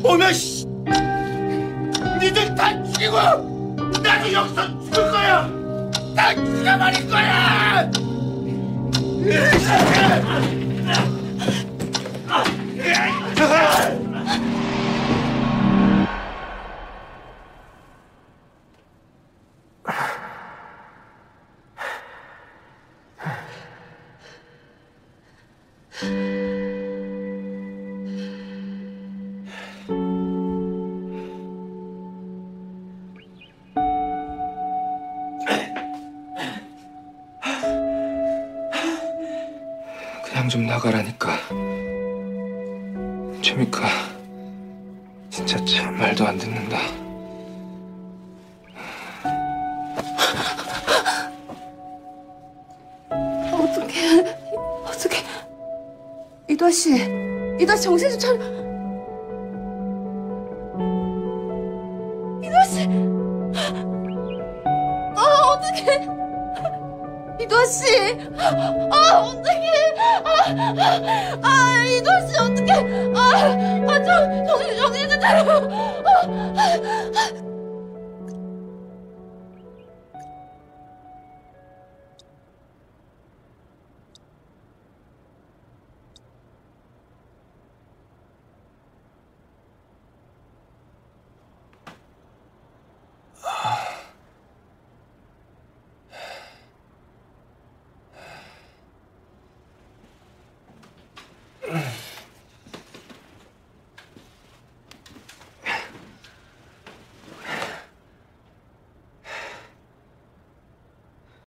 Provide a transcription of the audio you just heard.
오면 니들 다 죽이고 나도 여기서 죽을 거야. 다 죽여버릴 거야. 그냥 좀 나가라니까. 최미카 진짜 참 말도 안 듣는다. 어떡해. 이도아 씨 정신 좀 차려. 이도아 씨. 어떡해. 이도아 씨. 어떡해. 이도아 씨 어떡해. 정신 좀 차려.